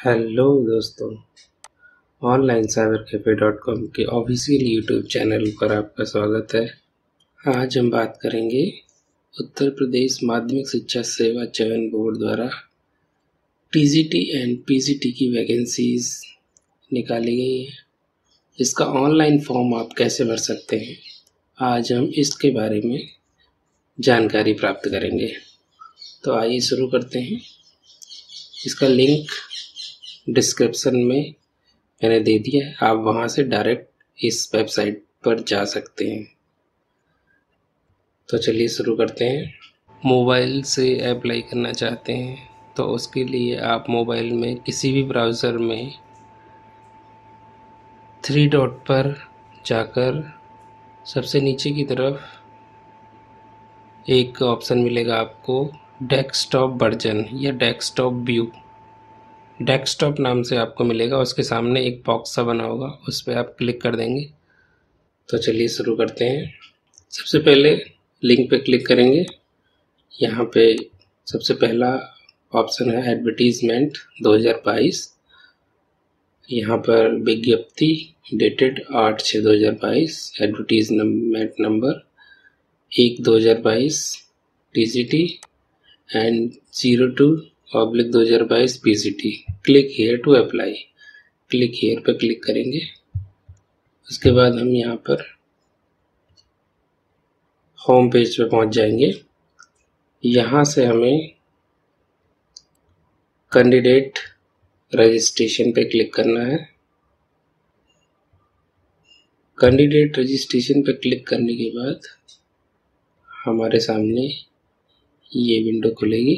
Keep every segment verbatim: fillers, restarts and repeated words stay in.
Hello दोस्तों, online cyber cafe dot com के official YouTube channel पर आपका स्वागत है। आज हम बात करेंगे उत्तर प्रदेश माध्यमिक शिक्षा सेवा चयन बोर्ड द्वारा टीजीटी एंड पीजीटी की वैकेंसीज निकाली गई है। इसका ऑनलाइन फॉर्म आप कैसे भर सकते हैं, आज हम इसके बारे में जानकारी प्राप्त करेंगे। तो आइए शुरू करते हैं। इसका लिंक डिस्क्रिप्शन में मैंने दे दिया है, आप वहां से डायरेक्ट इस वेबसाइट पर जा सकते हैं। तो चलिए शुरू करते हैं। मोबाइल से अप्लाई करना चाहते हैं तो उसके लिए आप मोबाइल में किसी भी ब्राउज़र में थ्री डॉट पर जाकर सबसे नीचे की तरफ एक ऑप्शन मिलेगा आपको, डेस्कटॉप वर्जन या डेस्कटॉप व्यू। डेस्कटॉप नाम से आपको मिलेगा, उसके सामने एक बॉक्स सा बना होगा, उस पर आप क्लिक कर देंगे। तो चलिए शुरू करते हैं। सबसे पहले लिंक पे क्लिक करेंगे। यहाँ पे सबसे पहला ऑप्शन है एडवर्टीजमेंट दो हज़ार बाईस। यहाँ पर विज्ञप्ति डेटेड आठ छः दो हज़ार बाईस, एडवर्टीजमेंट नंबर एक दो हज़ार बाईस TGT and zero two oblique दो हज़ार बाईस PGT. Click here to apply. Click here पर क्लिक करेंगे। उसके बाद हम यहाँ पर होम पेज पे पहुँच जाएंगे। यहाँ से हमें कैंडिडेट रजिस्ट्रेशन पे क्लिक करना है। कैंडिडेट रजिस्ट्रेशन पे क्लिक करने के बाद हमारे सामने ये विंडो खुलेगी।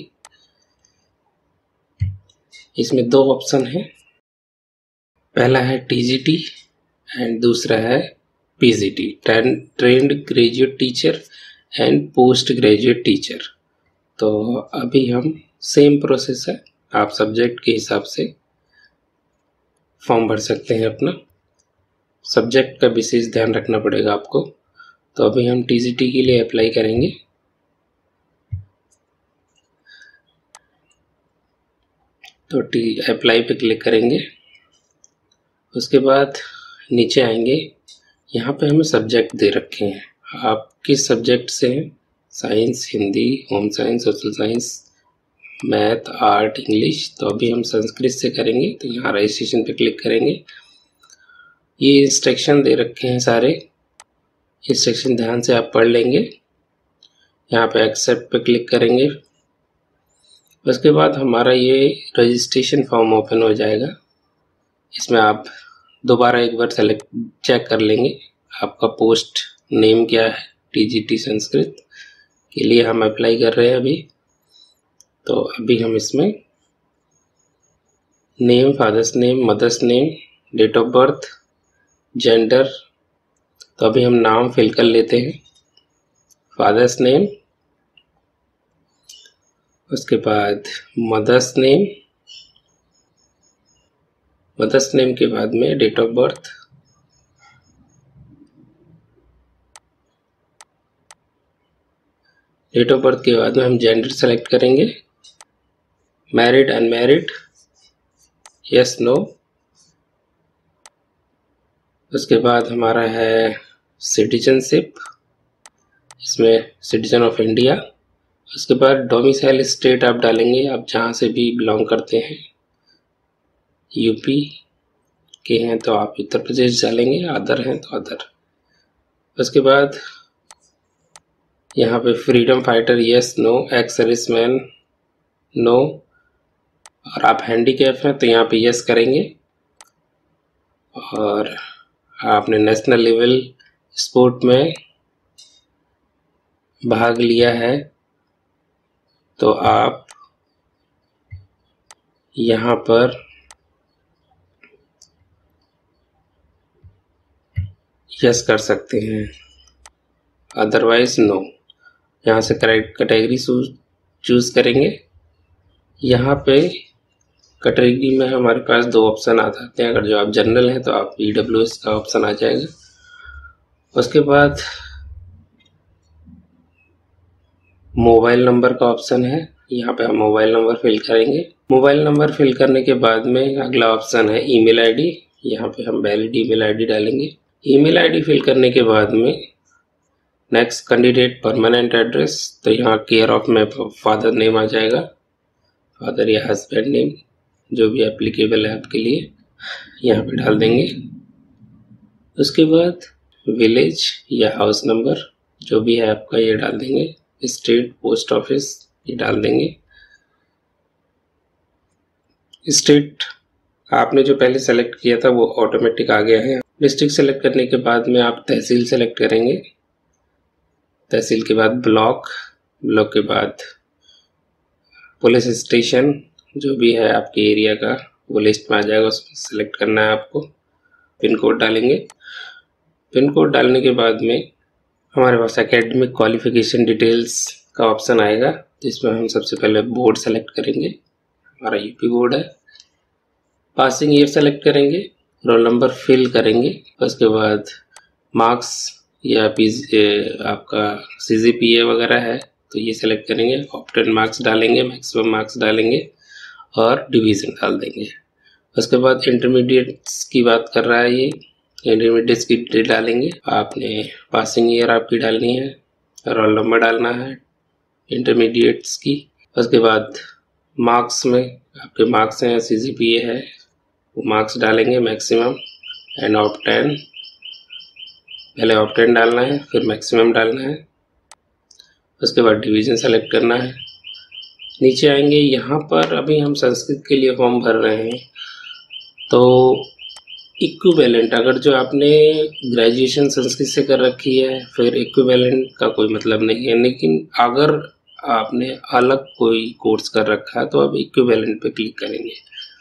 इसमें दो ऑप्शन है, पहला है टीजीटी एंड दूसरा है PGT, trained graduate teacher and post graduate teacher. तो अभी हम सेम प्रोसेस है, आप सब्जेक्ट के हिसाब से फॉर्म भर सकते हैं। अपना सब्जेक्ट का विशेष ध्यान रखना पड़ेगा आपको। तो अभी हम टीजीटी के लिए अप्लाई करेंगे। तो टी अप्लाई पे क्लिक करेंगे। उसके बाद नीचे आएंगे। यहाँ पे हमें सब्जेक्ट दे रखे हैं, आप किस सब्जेक्ट से हैं, science, Hindi, home science, social science, math, art, English. तो अभी हम संस्कृत से करेंगे। तो यहाँ रजिस्ट्रेशन पे क्लिक करेंगे। ये इंस्ट्रक्शन दे रखे हैं, सारे इंस्ट्रक्शन ध्यान से आप पढ़ लेंगे। यहाँ पे एक्सेप्ट पे क्लिक करेंगे। उसके बाद हमारा ये रजिस्ट्रेशन फॉर्म ओपन हो जाएगा। इसमें आप दोबारा एक बार सेलेक्ट चेक कर लेंगे आपका पोस्ट नेम क्या है। टीजीटी संस्कृत के लिए हम अप्लाई कर रहे हैं अभी। तो अभी हम इसमें name, father's name, mother's name, date of birth, gender. तो अभी हम नाम फिल कर लेते हैं, फादर्स नेम, उसके बाद मदर्स नेम, मदर्स नेम के बाद में date of birth, date of birth के बाद में हम जेंडर सेलेक्ट करेंगे, मैरिड, अनमैरिड, यस, नो। उसके बाद हमारा है सिटीजनशिप, इसमें सिटीजन ऑफ इंडिया। उसके बाद डोमिसाइल स्टेट आप डालेंगे, आप जहाँ से भी बिलोंग करते हैं। यूपी के हैं तो आप उत्तर प्रदेश डालेंगे, अदर हैं तो अदर। उसके बाद यहाँ पे freedom fighter, yes, no, ex serviceman, no. और आप हैंडीकैप हैं तो यहाँ पे यस करेंगे। और आपने नेशनल लेवल स्पोर्ट में भाग लिया है तो आप यहाँ पर यस कर सकते हैं, अदरवाइज नो। यहाँ से करेक्ट कैटेगरी चूज करेंगे। यहाँ पे कैटेगरी में हमारे पास दो ऑप्शन आ जाते हैं। अगर जो आप जनरल हैं तो आप ईडब्ल्यूएस का ऑप्शन आ जाएगा। उसके बाद मोबाइल नंबर का ऑप्शन है, यहाँ पे हम मोबाइल नंबर फिल करेंगे। मोबाइल नंबर फिल करने के बाद में अगला ऑप्शन है ईमेल आईडी। यहाँ पे हम वैलिड ईमेल आईडी डालेंगे। ईमेल आईडी फिल करने के बाद में नेक्स्ट कैंडिडेट परमानेंट एड्रेस, तो यहाँ केयर ऑफ में फादर नेम आ जाएगा, फादर या हस्बैंड नेम जो भी एप्लीकेबल है आपके लिए यहाँ पे डाल देंगे। उसके बाद विलेज या हाउस नंबर जो भी है आपका ये डाल देंगे। स्टेट, पोस्ट ऑफिस ये डाल देंगे। स्टेट आपने जो पहले सेलेक्ट किया था वो ऑटोमेटिक आ गया है। डिस्ट्रिक्ट सेलेक्ट करने के बाद में आप तहसील सेलेक्ट करेंगे। तहसील के बाद ब्लॉक, ब्लॉक के बाद पुलिस स्टेशन जो भी है आपके एरिया का वो लिस्ट में आ जाएगा, उसमें सेलेक्ट करना है आपको। पिन कोड डालेंगे। पिन कोड डालने के बाद में हमारे पास एकेडमिक क्वालिफिकेशन डिटेल्स का ऑप्शन आएगा, जिसमें हम सबसे पहले बोर्ड सेलेक्ट करेंगे, हमारा यूपी बोर्ड है। पासिंग ईयर सेलेक्ट करेंगे, रोल नंबर फिल करेंगे, उसके बाद मार्क्स या पी आपका सी जी पी ए वगैरह है तो ये सेलेक्ट करेंगे। ऑप्टेन मार्क्स डालेंगे, मैक्सिमम मार्क्स डालेंगे और डिवीज़न डाल देंगे। उसके बाद इंटरमीडिएट्स की बात कर रहा है ये, इंटरमीडिएट्स की डिटेल डालेंगे। आपने पासिंग ईयर आपकी डालनी है, रोल नंबर डालना है इंटरमीडिएट्स की। उसके बाद मार्क्स में आपके मार्क्स हैं, सी जी पी ए है, वो मार्क्स डालेंगे मैक्सिमम एंड ऑप्टेन। पहले ऑप्टेन डालना है फिर मैक्सिमम डालना है। उसके बाद डिवीज़न सेलेक्ट करना है। नीचे आएंगे, यहाँ पर अभी हम संस्कृत के लिए फॉर्म भर रहे हैं तो इक्विवेलेंट, अगर जो आपने ग्रेजुएशन संस्कृत से कर रखी है फिर इक्विवेलेंट का कोई मतलब नहीं है, लेकिन अगर आपने अलग कोई कोर्स कर रखा है तो अब इक्विवेलेंट पे क्लिक करेंगे।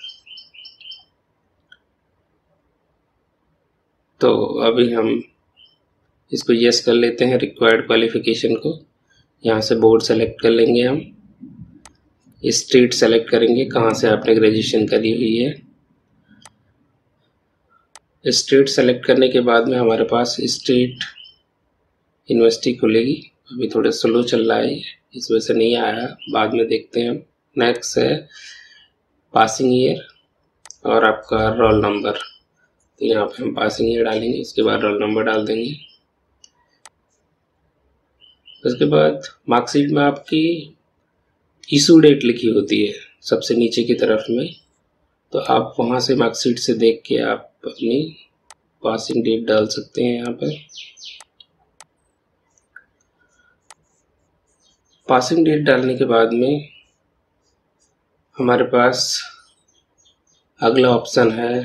तो अभी हम इसको यस कर लेते हैं, रिक्वायर्ड क्वालिफिकेशन को। यहाँ से बोर्ड सेलेक्ट कर लेंगे, हम स्टेट सेलेक्ट करेंगे कहाँ से आपने ग्रेजुएशन करी हुई है। स्टेट सेलेक्ट करने के बाद में हमारे पास स्टेट यूनिवर्सिटी खुलेगी। अभी थोड़ा स्लो चल रहा है, इस वजह से नहीं आया, बाद में देखते हैं हम। नेक्स्ट है पासिंग ईयर और आपका रोल नंबर, तो यहाँ पे हम पासिंग ईयर डालेंगे, इसके बाद रोल नंबर डाल देंगे। उसके बाद मार्कशीट में आपकी इशू डेट लिखी होती है सबसे नीचे की तरफ में, तो आप वहाँ से मार्कशीट से देख के आप अपनी पासिंग डेट डाल सकते हैं। यहाँ पर पासिंग डेट डालने के बाद में हमारे पास अगला ऑप्शन है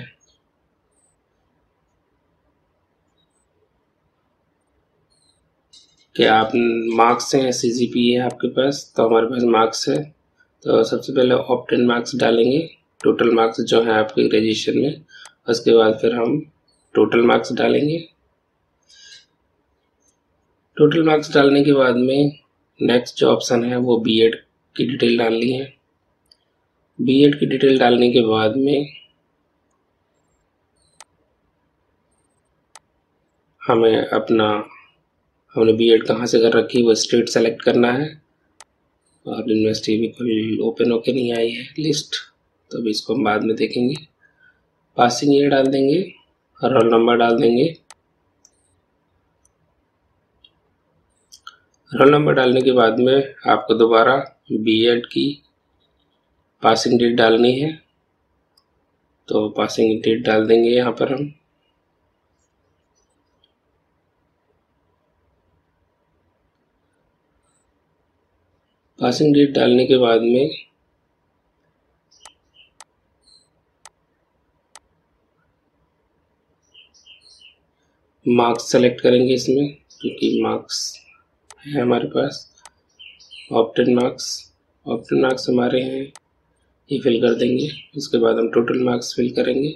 कि आप मार्क्स हैं, सी जी पी है आपके पास, तो हमारे पास मार्क्स है। तो सबसे पहले ऑप्टेन मार्क्स डालेंगे, टोटल मार्क्स जो है आपके ग्रेजुएशन में। उसके बाद फिर हम टोटल मार्क्स डालेंगे। टोटल मार्क्स डालने के बाद में नेक्स्ट जो ऑप्शन है वो बी एड की डिटेल डालनी है। बी एड की डिटेल डालने के बाद में हमें अपना हमने बी एड कहाँ से कर रखी है वो स्टेट सेलेक्ट करना है, और यूनिवर्सिटी भी कोई ओपन होके नहीं आई है लिस्ट, तो अभी इसको हम बाद में देखेंगे। पासिंग ईयर डाल देंगे और रोल नंबर डाल देंगे। रोल नंबर डालने के बाद में आपको दोबारा बी एड की पासिंग डेट डालनी है, तो पासिंग डेट डाल देंगे यहाँ पर हम। पासिंग डेट डालने के बाद में मार्क्स सेलेक्ट करेंगे इसमें, क्योंकि मार्क्स है हमारे पास। ऑप्टेन मार्क्स ऑप्टेन मार्क्स हमारे हैं, ये फिल कर देंगे। उसके बाद हम टोटल मार्क्स फिल करेंगे।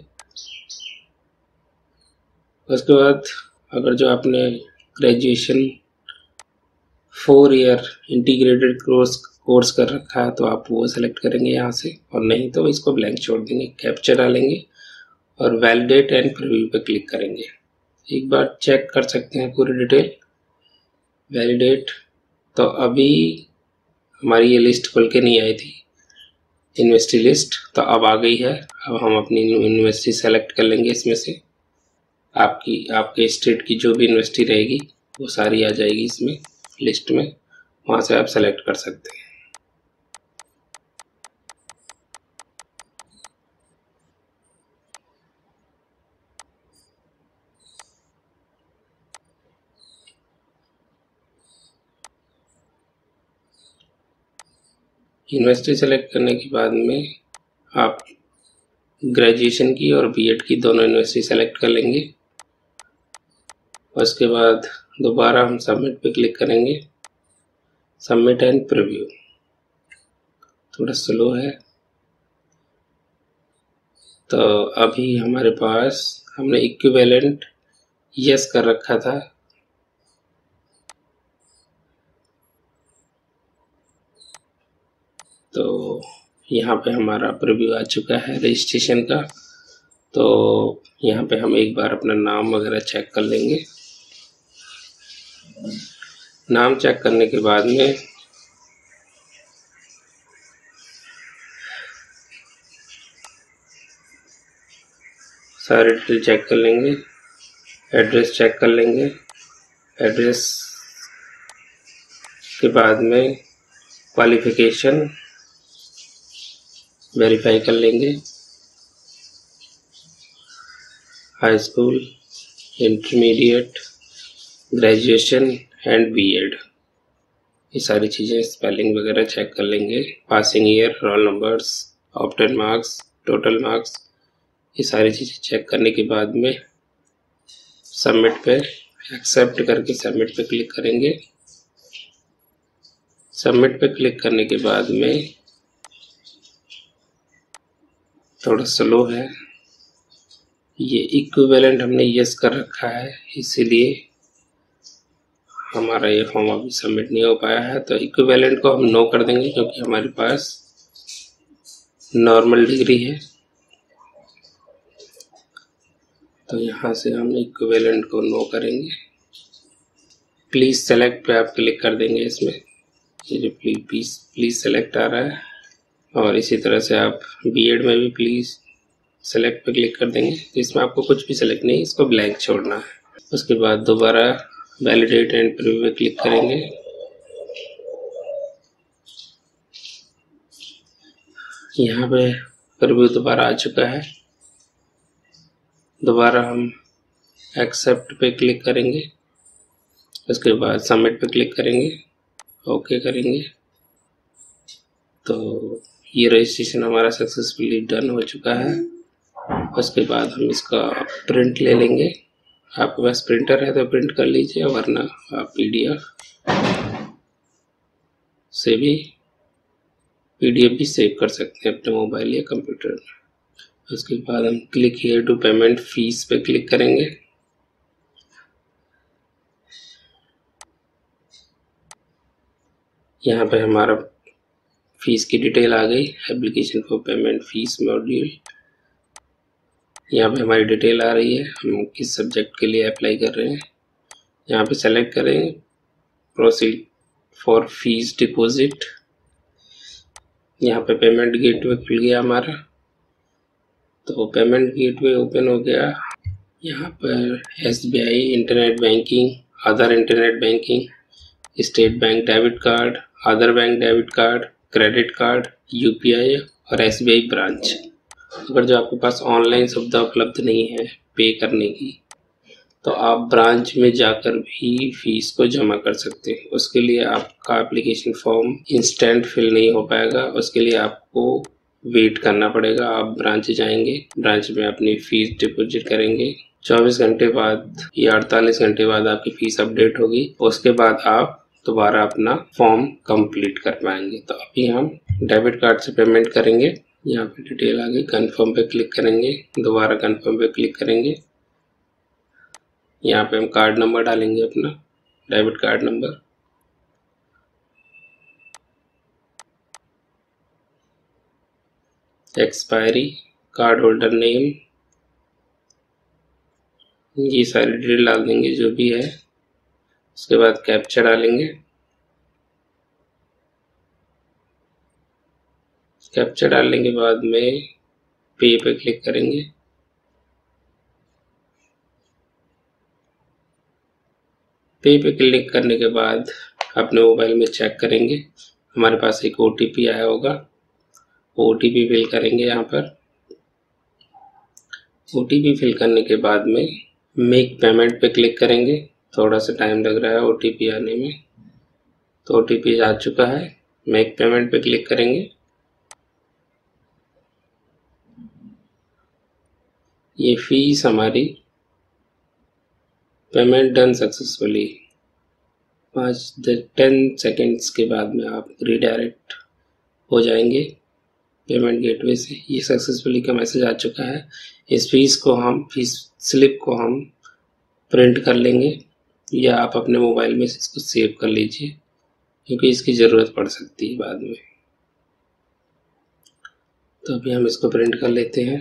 उसके बाद अगर जो आपने graduation four year integrated course course कर रखा है तो आप वो सेलेक्ट करेंगे यहाँ से, और नहीं तो इसको ब्लैंक छोड़ देंगे। कैप्चर डालेंगे और वैलिडेट एंड प्रीव्यू पे क्लिक करेंगे। एक बार चेक कर सकते हैं पूरी डिटेल। वैलिडेट, तो अभी हमारी ये लिस्ट खुल के नहीं आई थी, यूनिवर्सिटी लिस्ट तो अब आ गई है। अब हम अपनी यूनिवर्सिटी सेलेक्ट कर लेंगे। इसमें से आपकी आपके स्टेट की जो भी यूनिवर्सिटी रहेगी वो सारी आ जाएगी इसमें लिस्ट में, वहाँ से आप सेलेक्ट कर सकते हैं। यूनिवर्सिटी सेलेक्ट करने के बाद में आप ग्रेजुएशन की और बीएड की दोनों यूनिवर्सिटी सेलेक्ट कर लेंगे। उसके बाद दोबारा हम सबमिट पे क्लिक करेंगे। सबमिट एंड प्रीव्यू थोड़ा स्लो है, तो अभी हमारे पास हमने इक्विवेलेंट यस कर रखा था, तो यहाँ पे हमारा प्रीव्यू आ चुका है रजिस्ट्रेशन का। तो यहाँ पे हम एक बार अपना नाम वगैरह चेक कर लेंगे। नाम चेक करने के बाद में सारे डिटेल चेक कर लेंगे। एड्रेस चेक कर लेंगे। एड्रेस के बाद में क्वालिफिकेशन वेरीफाई कर लेंगे। High school, intermediate, graduation and B Ed, ये सारी चीज़ें स्पेलिंग वगैरह चेक कर लेंगे। Passing year, roll numbers, obtain marks, total marks, ये सारी चीज़ें चेक करने के बाद में सबमिट पे एक्सेप्ट करके सबमिट पे क्लिक करेंगे। सबमिट पे क्लिक करने के बाद में थोड़ा स्लो है, ये इक्विवेलेंट हमने यस कर रखा है इसीलिए हमारा ये फॉर्म अभी सबमिट नहीं हो पाया है। तो इक्विवेलेंट को हम नो कर देंगे क्योंकि हमारे पास नॉर्मल डिग्री है। तो यहाँ से हम इक्विवेलेंट को नो करेंगे। प्लीज़ सेलेक्ट पे आप क्लिक कर देंगे। इसमें ये जो प्लीज प्लीज़ सेलेक्ट आ रहा है, और इसी तरह से आप बीएड में भी प्लीज़ सेलेक्ट पे क्लिक कर देंगे। इसमें आपको कुछ भी सेलेक्ट नहीं, इसको ब्लैंक छोड़ना है। उसके बाद दोबारा वैलिडेट एंड प्रीव्यू पे क्लिक करेंगे। यहाँ पे प्रीव्यू दोबारा आ चुका है। दोबारा हम एक्सेप्ट पे क्लिक करेंगे। उसके बाद सबमिट पे क्लिक करेंगे, ओके करेंगे। तो ये रजिस्ट्रेशन हमारा सक्सेसफुली डन हो चुका है। उसके बाद हम इसका प्रिंट ले लेंगे। आपके पास प्रिंटर है तो प्रिंट कर लीजिए, वरना आप पीडीएफ से भी पीडीएफ भी सेव कर सकते हैं अपने मोबाइल या कंप्यूटर में। उसके बाद हम click here to payment fees पे क्लिक करेंगे। यहाँ पे हमारा फीस की डिटेल आ गई, application for payment fees module. यहाँ पे हमारी डिटेल आ रही है, हम किस सब्जेक्ट के लिए अप्लाई कर रहे हैं। यहाँ पे सेलेक्ट करेंगे प्रोसीड फॉर फीस डिपॉजिट। यहाँ पे पेमेंट गेटवे खुल गया हमारा, तो पेमेंट गेटवे ओपन हो गया। यहाँ पर SBI internet banking, other internet banking, state bank debit card, other bank debit card, credit card, UPI और एसबीआई ब्रांच। अगर जो आपके पास ऑनलाइन सुविधा उपलब्ध नहीं है पे करने की, तो आप ब्रांच में जाकर भी फीस को जमा कर सकते हैं। उसके लिए आपका एप्लीकेशन फॉर्म इंस्टेंट फिल नहीं हो पाएगा, उसके लिए आपको वेट करना पड़ेगा। आप ब्रांच जाएंगे, ब्रांच में अपनी फीस डिपॉजिट करेंगे। चौबीस घंटे बाद या अड़तालीस घंटे बाद आपकी फीस अपडेट होगी। उसके बाद आप दोबारा अपना फॉर्म कंप्लीट कर पाएंगे। तो अभी हम डेबिट कार्ड से पेमेंट करेंगे। यहाँ पे डिटेल आ गई, कन्फर्म पे क्लिक करेंगे, दोबारा कन्फर्म पे क्लिक करेंगे। यहाँ पे हम कार्ड नंबर डालेंगे, अपना debit card number. Expiry, card holder name, ये सारी डिटेल डाल देंगे जो भी है। उसके बाद कैप्चा डालेंगे। कैप्चा डालने के बाद में पे पे क्लिक करेंगे। पे पे क्लिक करने के बाद अपने मोबाइल में चेक करेंगे, हमारे पास एक ओ टी पी आया होगा, ओ टी पी फिल करेंगे। यहाँ पर ओ टी पी फिल करने के बाद में मेक पेमेंट पे क्लिक करेंगे। थोड़ा सा टाइम लग रहा है ओ टी पी आने में, तो ओ टी पी आ चुका है। मेक पेमेंट पे क्लिक करेंगे। ये फीस हमारी पेमेंट डन सक्सेसफुली। पाँच टेन सेकेंड्स के बाद में आप रीडायरेक्ट हो जाएंगे पेमेंट गेटवे से। ये सक्सेसफुली का मैसेज आ चुका है। इस फीस को हम फीस स्लिप को हम प्रिंट कर लेंगे, या आप अपने मोबाइल में इसको सेव कर लीजिए, क्योंकि इसकी ज़रूरत पड़ सकती है बाद में। तो अभी हम इसको प्रिंट कर लेते हैं।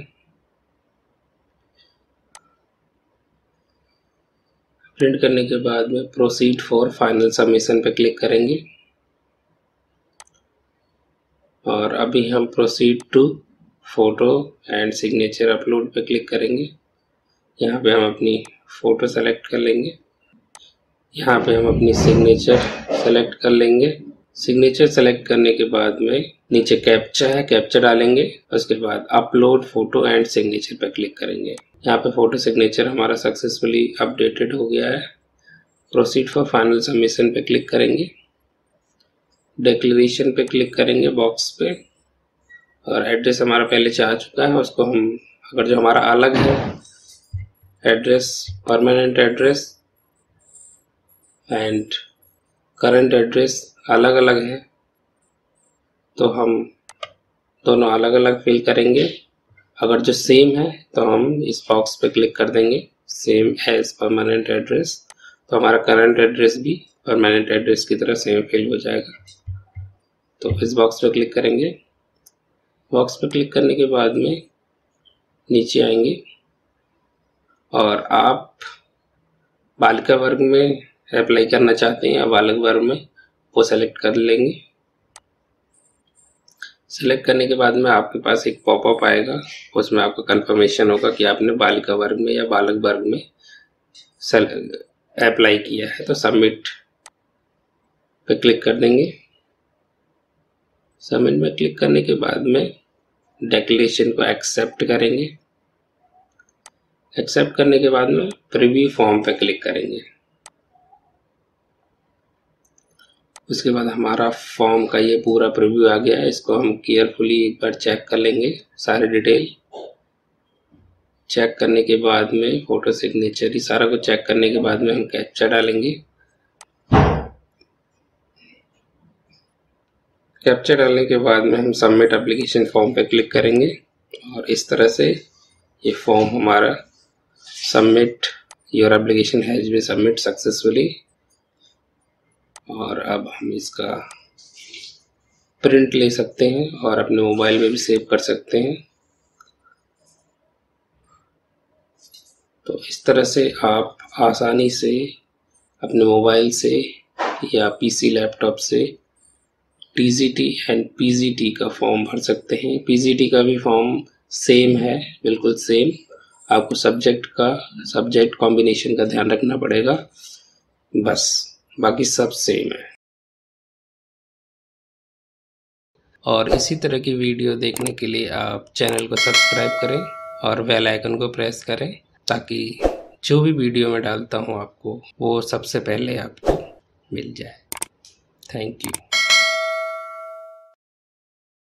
प्रिंट करने के बाद में प्रोसीड फॉर फाइनल सबमिशन पे क्लिक करेंगे, और अभी हम proceed to photo and signature upload पे क्लिक करेंगे। यहाँ पे हम अपनी फ़ोटो सेलेक्ट कर लेंगे, यहाँ पे हम अपनी सिग्नेचर सेलेक्ट कर लेंगे। सिग्नेचर सेलेक्ट करने के बाद में नीचे कैप्चा है, कैप्चा डालेंगे। उसके बाद अपलोड फोटो एंड सिग्नेचर पे क्लिक करेंगे। यहाँ पे फोटो सिग्नेचर हमारा सक्सेसफुली अपडेटेड हो गया है। प्रोसीड फॉर फाइनल सबमिशन पे क्लिक करेंगे, डिक्लेरेशन पे क्लिक करेंगे बॉक्स पे, और एड्रेस हमारा पहले से आ चुका है, उसको हम अगर जो हमारा अलग है address, permanent address and current address अलग अलग है, तो हम दोनों अलग अलग फिल करेंगे। अगर जो सेम है तो हम इस बॉक्स पे क्लिक कर देंगे, सेम एज परमानेंट एड्रेस, तो हमारा करंट एड्रेस भी परमानेंट एड्रेस की तरह सेम फिल हो जाएगा। तो इस बॉक्स पे क्लिक करेंगे। बॉक्स पे क्लिक करने के बाद में नीचे आएंगे, और आप बालिका वर्ग में अप्लाई करना चाहते हैं या बालक वर्ग में, वो सेलेक्ट कर लेंगे। सेलेक्ट करने के बाद में आपके पास एक पॉपअप आएगा, उसमें आपका कंफर्मेशन होगा कि आपने बालिका वर्ग में या बालक वर्ग में अप्लाई किया है। तो सबमिट पे क्लिक कर देंगे। सबमिट में क्लिक करने के बाद में डिक्लेरेशन को एक्सेप्ट करेंगे। एक्सेप्ट करने के बाद में प्रीव्यू फॉर्म पे क्लिक करेंगे। उसके बाद हमारा फॉर्म का ये पूरा प्रीव्यू आ गया है। इसको हम केयरफुली एक बार चेक कर लेंगे, सारे डिटेल चेक करने के बाद में फोटो सिग्नेचर, सारा कुछ चेक करने के बाद में हम कैप्चा डालेंगे। कैप्चा डालने के बाद में हम सबमिट एप्लीकेशन फॉर्म पे क्लिक करेंगे, और इस तरह से ये फॉर्म हमारा submit, your application has been submit successfully. और अब हम इसका प्रिंट ले सकते हैं और अपने मोबाइल में भी सेव कर सकते हैं। तो इस तरह से आप आसानी से अपने मोबाइल से या पीसी लैपटॉप से टीजीटी एंड पीजीटी का फॉर्म भर सकते हैं। पीजीटी का भी फॉर्म सेम है, बिल्कुल सेम। आपको सब्जेक्ट का सब्जेक्ट कॉम्बिनेशन का ध्यान रखना पड़ेगा, बस बाकी सब सेम है। और इसी तरह की वीडियो देखने के लिए आप चैनल को सब्सक्राइब करें और बेल आइकन को प्रेस करें, ताकि जो भी वीडियो मैं डालता हूं आपको वो सबसे पहले आपको मिल जाए। Thank you.